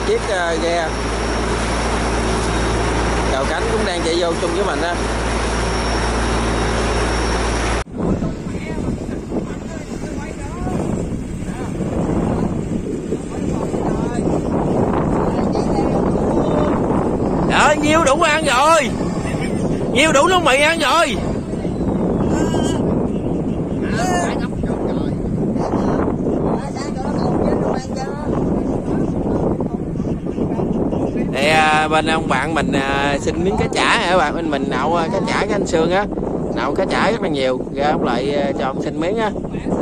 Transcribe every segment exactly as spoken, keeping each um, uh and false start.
chiếc uh, ghe cào cánh cũng đang chạy vô chung với mình á. Trời, nhiêu đủ ăn rồi, nhiêu đủ nó mì ăn rồi. Thì à, bên ông bạn mình à, xin miếng cá chả hả bạn, bên mình nậu cá chả cái anh Sương á, nậu cá chả rất là nhiều, ra ông lại à, cho ông xin miếng á.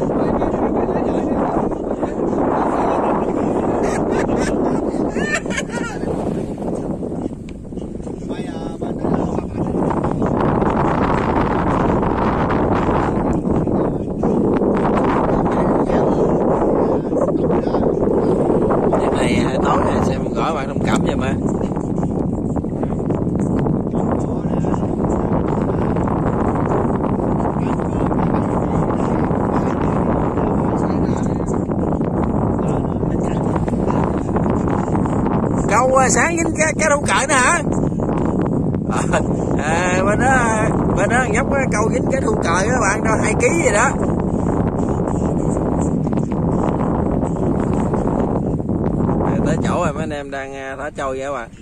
Tối này xem gõ bạn thông cảm cho mà. Câu sáng dính cái cái đâu cởi nữa hả? À, à, bên đó bên đó nhóc câu dính cái thu cởi các bạn, đâu hai ký gì đó. Tới chỗ rồi mấy anh em đang thả trâu vậy các bạn.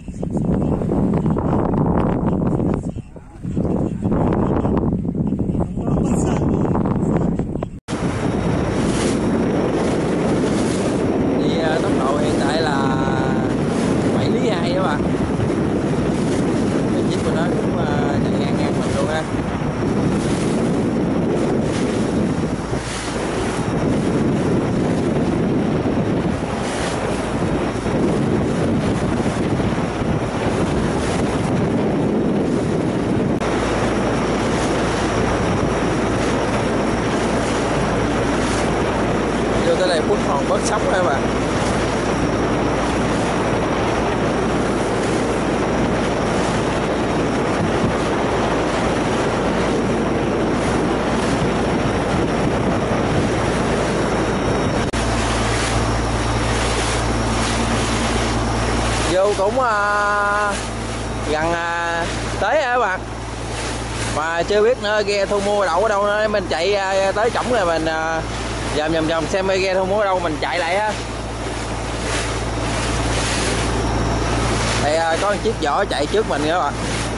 Đi tốc độ hiện tại là bảy lý hai các bạn. Cái chiếc của nó cũng chạy ngang ngang mình luôn ha. Tới đây phút còn bớt sóng thôi mà. Vô cũng uh, gần uh, tới rồi các bạn, mà chưa biết nữa ghe thu mua đậu ở đâu nữa. Mình chạy uh, tới cổng rồi mình uh, dòm dòm dòm xem ghe thu mua ở đâu mình chạy lại ha. Thì uh, có một chiếc vỏ chạy trước mình nữa các bạn.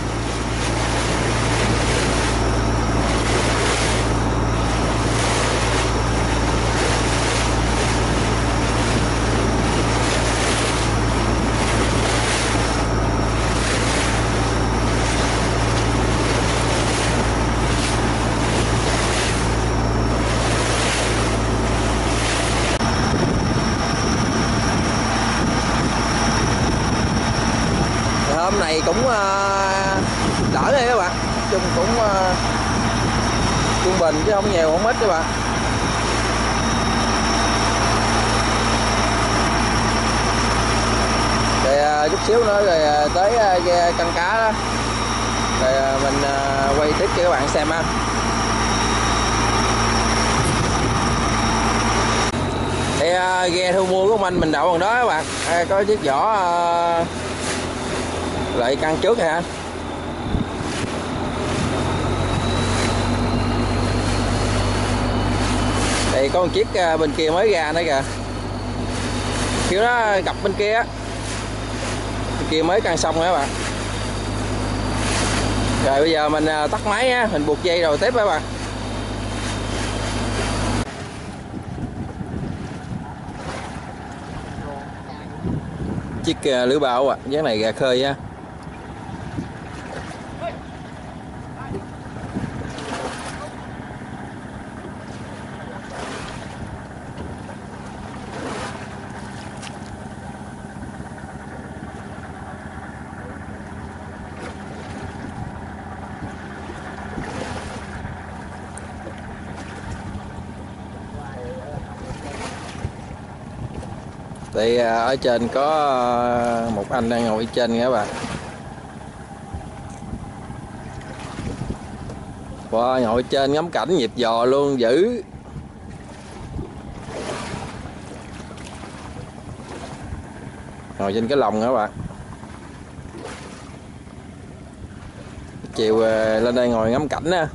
Hôm này cũng uh, đỡ đây các bạn, chung cũng uh, trung bình chứ không nhiều không ít các bạn. Thì uh, chút xíu nữa rồi uh, tới uh, ghe cân cá đó, rồi uh, mình uh, quay tiếp cho các bạn xem ha. Thì uh, ghe thu mua của mình mình đậu bằng đó các bạn, à, có chiếc vỏ uh, lại căng trước hả. Thì có một chiếc bên kia mới ra nữa kìa, kiểu nó gặp bên kia á, bên kia mới căng xong rồi các bạn. Rồi bây giờ mình tắt máy á, mình buộc dây rồi tiếp các bạn. Chiếc lưới bao à, ván này gà khơi á. Thì ở trên có một anh đang ngồi trên nha các bạn. Wow, ngồi trên ngắm cảnh nhịp giò luôn, dữ. ngồi trên cái lồng đó các bạn. Chiều lên đây ngồi ngắm cảnh á.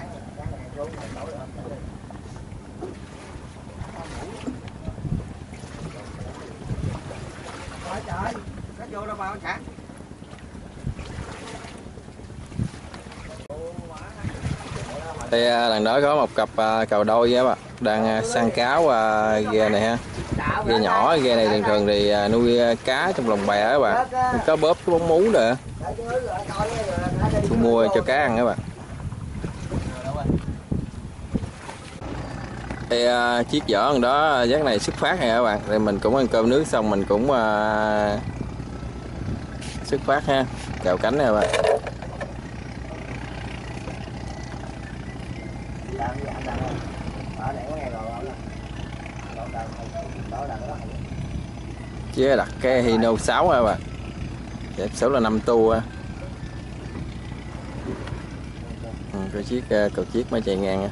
Đây đằng đó có một cặp cầu đôi các bạn đang săn cáo ghe này ha. Ghe nhỏ, ghe này thường thường thì nuôi cá trong lồng bè các bạn, có bóp cái bóng mú nữa, tôi mua cho cá ăn các bạn. Đây, chiếc vỏ đằng đó giác này xuất phát này các bạn, rồi mình cũng ăn cơm nước xong mình cũng uh, xuất phát ha, chào cánh này các bạn. Chứ đặt cái Hino sáu các bạn, đẹp số là năm tua. Ừ, cái chiếc cầu chiếc mới chạy ngang.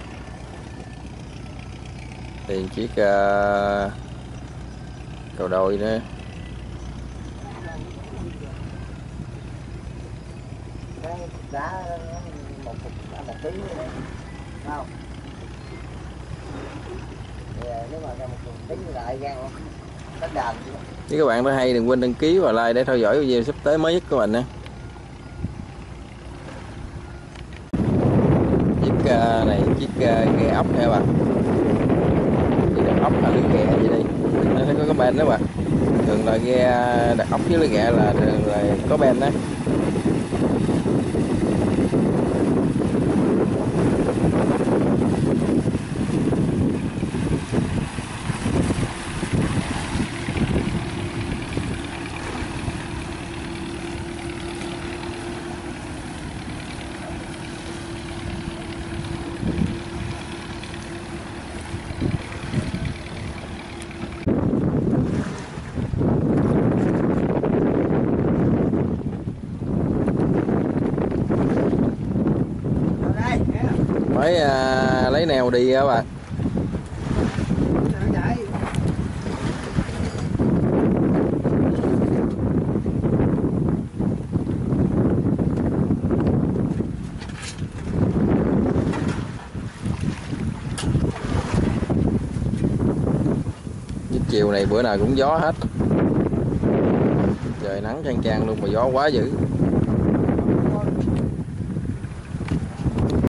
Thì chiếc uh, cầu đôi đó. Nếu các bạn thấy hay đừng quên đăng ký và like để theo dõi video sắp tới mới nhất của mình nha. Chiếc uh, này chiếc uh, ghe ốc nha các bạn. Thì đặt ốc là lưới ghẹ vậy đi. Nó sẽ có cái bên đó bạn. Thường là ghe đặt ốc với lưới ghẹ là, là có bên đó. Mới uh, lấy nèo đi các bạn. Chiều này bữa nào cũng gió hết, trời nắng chang chang luôn mà gió quá dữ.